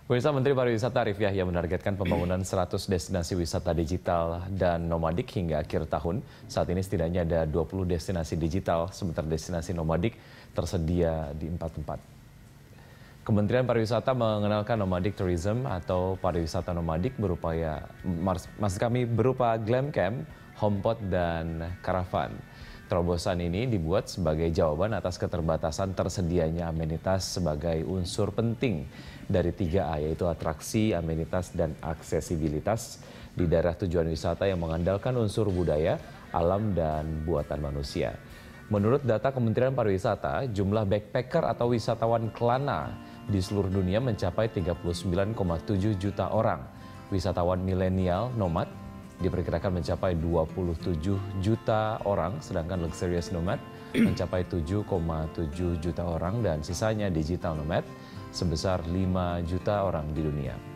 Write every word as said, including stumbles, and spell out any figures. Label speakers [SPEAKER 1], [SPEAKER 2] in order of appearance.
[SPEAKER 1] Pemirsa, Menteri Pariwisata Arif Yahya menargetkan pembangunan seratus destinasi wisata digital dan nomadik hingga akhir tahun. Saat ini setidaknya ada dua puluh destinasi digital, sementara destinasi nomadik tersedia di empat tempat. Kementerian Pariwisata mengenalkan nomadic tourism atau pariwisata nomadik berupaya maksud kami berupa glam camp, homepot dan karavan. Terobosan ini dibuat sebagai jawaban atas keterbatasan tersedianya amenitas sebagai unsur penting dari tiga A, yaitu atraksi, amenitas, dan aksesibilitas di daerah tujuan wisata yang mengandalkan unsur budaya, alam, dan buatan manusia. Menurut data Kementerian Pariwisata, jumlah backpacker atau wisatawan kelana di seluruh dunia mencapai tiga puluh sembilan koma tujuh juta orang. Wisatawan milenial nomad diperkirakan mencapai dua puluh tujuh juta orang, sedangkan luxurious nomad mencapai tujuh koma tujuh juta orang dan sisanya digital nomad sebesar lima juta orang di dunia.